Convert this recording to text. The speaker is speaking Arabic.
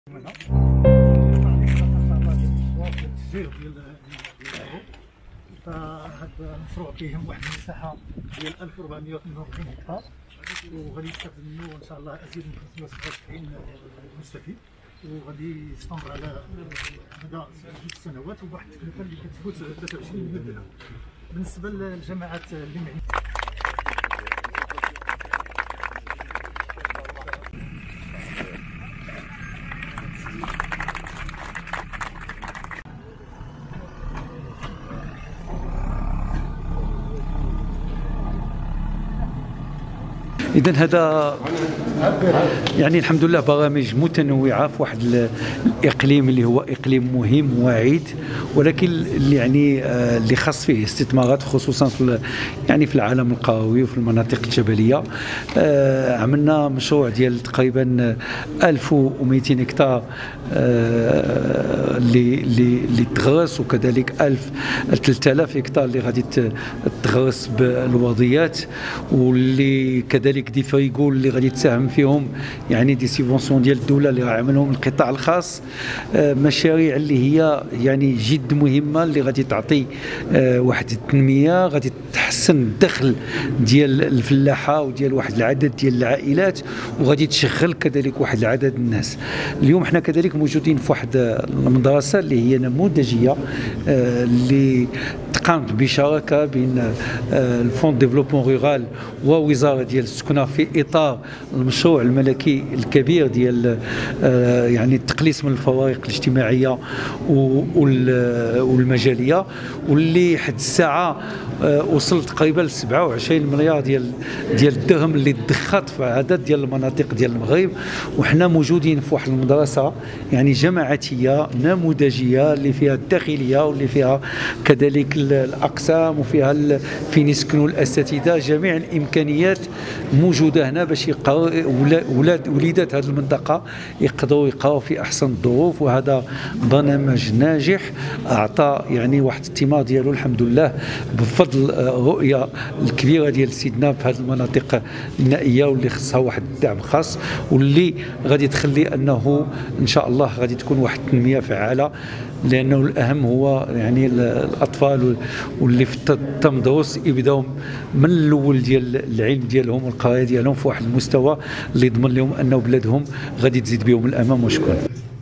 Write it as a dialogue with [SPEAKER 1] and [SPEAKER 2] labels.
[SPEAKER 1] فهذا المشروع فيهم واحد المساحه ديال 1442 هكتار، وغادي يستافد منه ان شاء الله ازيد من 577 مستفيد، وغادي يستمر على مدى 2 سنوات وبواحد التكلفه اللي كتفوت 23 مليون درهم. بالنسبه للجماعات اللي معنيين
[SPEAKER 2] إذن هذا يعني الحمد لله برامج متنوعة في واحد الإقليم اللي هو إقليم مهم واعد، ولكن اللي خاص فيه استثمارات خصوصا في في العالم القروي وفي المناطق الجبلية. عملنا مشروع ديال تقريبا 1200 هكتار اللي تغرس، وكذلك 3000 هكتار اللي غادي تغرس بالورديات، واللي كذلك دي فريغو اللي غادي تساهم فيهم دي سيفونسيون ديال الدوله اللي راه عملهم القطاع الخاص. مشاريع اللي هي جد مهمه اللي غادي تعطي واحد التنميه، غادي تحسن الدخل ديال الفلاحه وديال واحد العدد ديال العائلات، وغادي تشغل كذلك واحد العدد الناس. اليوم حنا كذلك موجودين في واحد المدرسه اللي هي نموذجيه، اللي تقامت بشراكه بين الفون ديفلوبمون رورال ووزاره ديال السكنه في اطار المشروع الملكي الكبير ديال التقليص من الفوارق الاجتماعيه والمجاليه، واللي حد الساعه وصل تقريبا ل 27 مليار ديال الدرهم اللي تضخت في عدد ديال المناطق ديال المغرب. وحنا موجودين في واحد المدرسه جماعتيه نموذجيه اللي فيها الداخليه واللي فيها كذلك الاقسام وفيها فين يسكنوا الاساتذه. جميع الامكانيات موجوده هنا باش وليدات هذه المنطقه يقدروا يقراوا في احسن الظروف، وهذا برنامج ناجح اعطى واحد الثمار ديالو الحمد لله بفضل الرؤيه الكبيره ديال سيدنا في هذه المناطق النائيه، واللي خصها واحد الدعم خاص، واللي غادي تخلي انه ان شاء الله غادي تكون واحد التنميه فعاله. لانه الاهم هو الاطفال واللي في التمدرس يبداو من الاول ديال العلم ديالهم والقرايه ديالهم في واحد المستوى اللي يضمن لهم انه بلادهم غادي تزيد بهم الامام. وشكرا.